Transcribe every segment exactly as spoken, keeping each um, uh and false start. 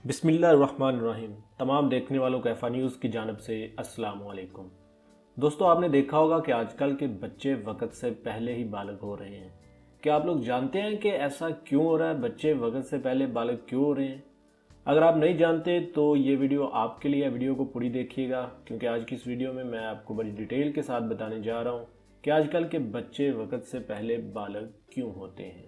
बिस्मिल्लाहिर्रहमानिर्रहीम। तमाम देखने वालों को AyFa न्यूज़ की जानिब से अस्सलाम वालेकुम। दोस्तों, आपने देखा होगा कि आजकल के बच्चे वक्त से पहले ही बालिग हो रहे हैं। क्या आप लोग जानते हैं कि ऐसा क्यों हो रहा है? बच्चे वक्त से पहले बालिग क्यों हो रहे हैं? अगर आप नहीं जानते तो ये वीडियो आपके लिए, वीडियो को पूरी देखिएगा, क्योंकि आज की इस वीडियो में मैं आपको बड़ी डिटेल के साथ बताने जा रहा हूँ कि आजकल के बच्चे वक्त से पहले बालिग क्यों होते हैं।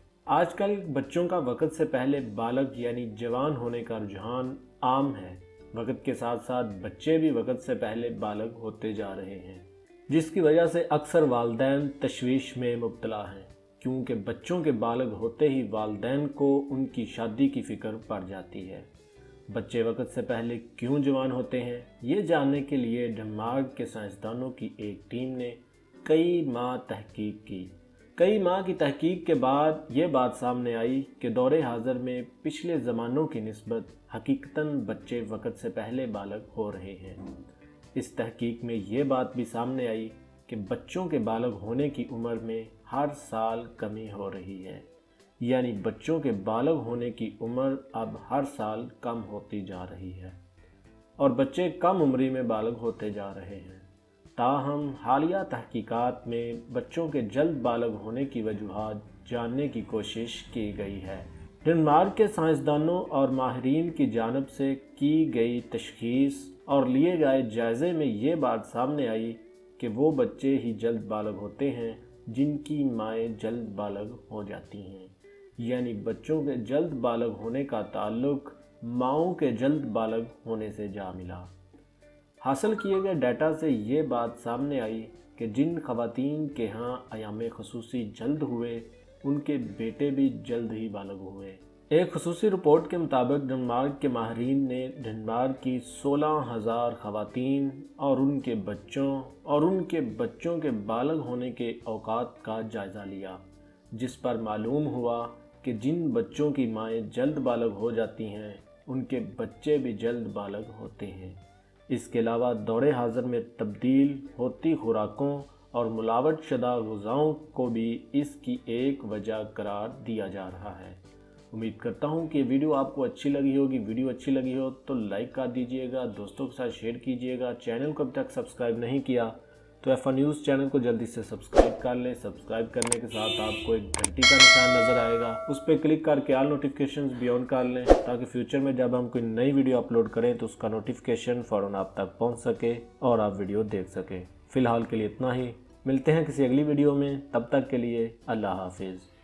आजकल बच्चों का वक्त से पहले बालग यानी जवान होने का रुझान आम है। वक्त के साथ साथ बच्चे भी वक्त से पहले बालग होते जा रहे हैं, जिसकी वजह से अक्सर वालिदैन तशवीश में मुब्तला हैं, क्योंकि बच्चों के बालग होते ही वालिदैन को उनकी शादी की फ़िक्र पड़ जाती है। बच्चे वक्त से पहले क्यों जवान होते हैं, ये जानने के लिए डेनमार्क के साइंसदानों की एक टीम ने कई माह तहकीक की। कई माह की तहकीक के बाद ये बात सामने आई कि दौरे हाज़र में पिछले ज़मानों की निस्बत हकीकतन बच्चे वक्त से पहले बालग हो रहे हैं। इस तहकीक में ये बात भी सामने आई कि बच्चों के बालग होने की उम्र में हर साल कमी हो रही है, यानी बच्चों के बालग होने की उम्र अब हर साल कम होती जा रही है और बच्चे कम उम्री में बालग होते जा रहे हैं। ताहम हालिया तहकीकात में बच्चों के जल्द बालग होने की वजूहात जानने की कोशिश की गई है। डेनमार्क के साइंसदानों और माहिरीन की जानिब से की गई तशखीस और लिए गए जायज़े में ये बात सामने आई कि वो बच्चे ही जल्द बालग होते हैं जिनकी माएँ जल्द बालग हो जाती हैं, यानी बच्चों के जल्द बालग होने का ताल्लुक माओं के जल्द बालग होने से जा मिला। हासिल किए गए डाटा से ये बात सामने आई कि जिन ख़वातीन के यहाँ अयामे ख़ुसूसी जल्द हुए, उनके बेटे भी जल्द ही बालग हुए। एक ख़ुसूसी रिपोर्ट के मुताबिक डेनमार्क के माहिरीन ने डेनमार्क की सोलह हज़ार ख़वातीन और उनके बच्चों और उनके बच्चों के बालग होने के औकात का जायज़ा लिया, जिस पर मालूम हुआ कि जिन बच्चों की माएँ जल्द बालग हो जाती हैं, उनके बच्चे भी जल्द बालग होते हैं। इसके अलावा दौरे हाज़र में तब्दील होती खुराकों और मिलावट शुदा ग़िज़ाओं को भी इसकी एक वजह करार दिया जा रहा है। उम्मीद करता हूँ कि वीडियो आपको अच्छी लगी होगी। वीडियो अच्छी लगी हो तो लाइक कर दीजिएगा, दोस्तों के साथ शेयर कीजिएगा। चैनल को अभी तक सब्सक्राइब नहीं किया तो AyFa न्यूज़ चैनल को जल्दी से सब्सक्राइब कर लें। सब्सक्राइब करने के साथ आपको एक घंटी का निशान नज़र आएगा, उस पर क्लिक करके ऑल नोटिफिकेशंस भी ऑन कर लें, ताकि फ्यूचर में जब हम कोई नई वीडियो अपलोड करें तो उसका नोटिफिकेशन फ़ौरन आप तक पहुंच सके और आप वीडियो देख सकें। फ़िलहाल के लिए इतना ही, मिलते हैं किसी अगली वीडियो में, तब तक के लिए अल्लाह हाफिज़।